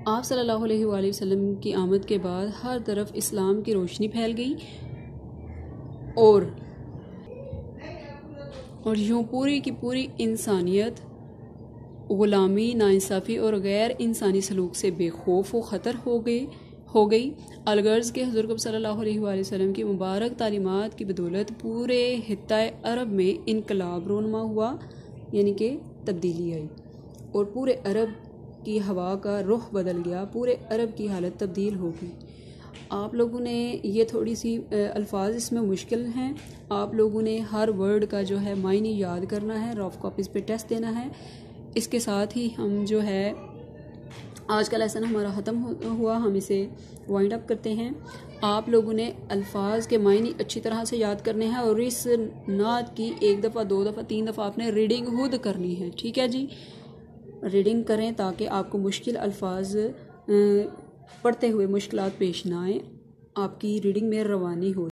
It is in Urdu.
آپ صلی اللہ علیہ وآلہ وسلم کی آمد کے بعد ہر طرف اسلام کی روشنی پھیل گئی اور یوں پوری کی پوری انسانیت غلامی، ناانصافی اور غیر انسانی سلوک سے بے خوف و خطر ہو گئی۔ الغرض کہ حضور صلی اللہ علیہ وآلہ وسلم کی مبارک تعلیمات کی بدولت پورے خطہ عرب میں انقلاب رونما ہوا، یعنی کہ تبدیلی آئی اور پورے عرب کی ہوا کا رخ بدل گیا، پورے عرب کی حالت تبدیل ہو گئی۔ آپ لوگوں نے یہ تھوڑی سی الفاظ اس میں مشکل ہیں، آپ لوگوں نے ہر ورڈ کا جو ہے معنی یاد کرنا ہے، رف کاپیز پہ ٹیسٹ دینا ہے۔ اس کے ساتھ ہی ہم جو ہے آج کا لیسن ہمارا ختم ہوا، ہم اسے وائنڈ اپ کرتے ہیں۔ آپ لوگوں نے الفاظ کے معنی اچھی طرح سے یاد کرنے ہیں اور اس نعت کی 1 دفعہ 2 دفعہ 3 دفعہ آپ نے ریڈنگ خود کرنی ہے، ٹھیک ہے جی؟ ریڈنگ کریں تاکہ آپ کو مشکل الفاظ پڑھتے ہوئے مشکلات پیش نہ آئیں، آپ کی ریڈنگ میں روانی ہو۔